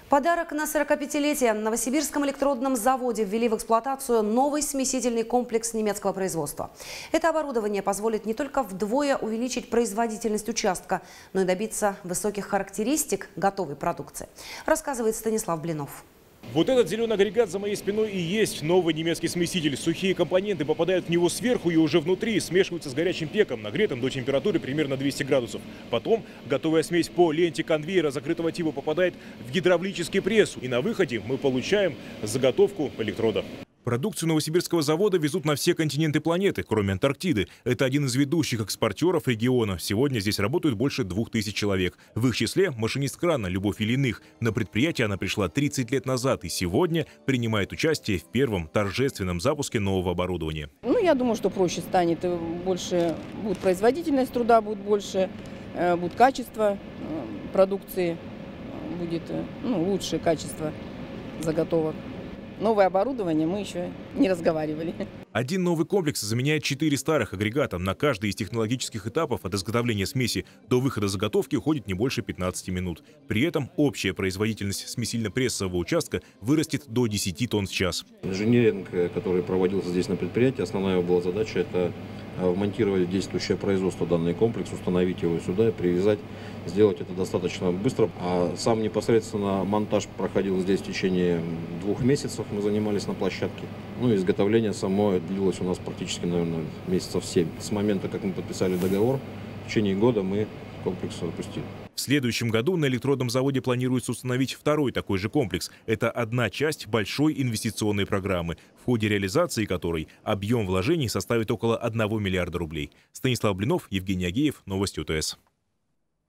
Подарок на 45-летие. На Новосибирском электродном заводе ввели в эксплуатацию новый смесительный комплекс немецкого производства. Это оборудование позволит не только вдвое увеличить производительность участка, но и добиться высоких характеристик готовой продукции, рассказывает Станислав Блинов. Вот этот зеленый агрегат за моей спиной и есть новый немецкий смеситель. Сухие компоненты попадают в него сверху и уже внутри смешиваются с горячим пеком, нагретым до температуры примерно 200 градусов. Потом готовая смесь по ленте конвейера закрытого типа попадает в гидравлический пресс. И на выходе мы получаем заготовку электрода. Продукцию новосибирского завода везут на все континенты планеты, кроме Антарктиды. Это один из ведущих экспортеров региона. Сегодня здесь работают больше 2000 человек. В их числе машинист крана Любовь Ильиных. На предприятие она пришла 30 лет назад и сегодня принимает участие в первом торжественном запуске нового оборудования. Я думаю, что проще станет. Больше будет производительность труда, будет больше, будет качество продукции, будет лучшее качество заготовок. Новое оборудование мы еще не разговаривали. Один новый комплекс заменяет 4 старых агрегата. На каждый из технологических этапов от изготовления смеси до выхода заготовки уходит не больше 15 минут. При этом общая производительность смесильно-прессового участка вырастет до 10 тонн в час. Инженеринг, который проводился здесь на предприятии, основная его была задача — это вмонтировать действующее производство данный комплекс, установить его сюда, привязать, сделать это достаточно быстро. А сам непосредственно монтаж проходил здесь в течение 2 месяцев, мы занимались на площадке. Изготовление само длилось у нас практически, наверное, месяцев 7. С момента, как мы подписали договор, в течение года мы комплекс запустили. В следующем году на электродном заводе планируется установить второй такой же комплекс. Это одна часть большой инвестиционной программы, в ходе реализации которой объем вложений составит около 1 миллиарда рублей. Станислав Блинов, Евгений Агеев, Новости УТС.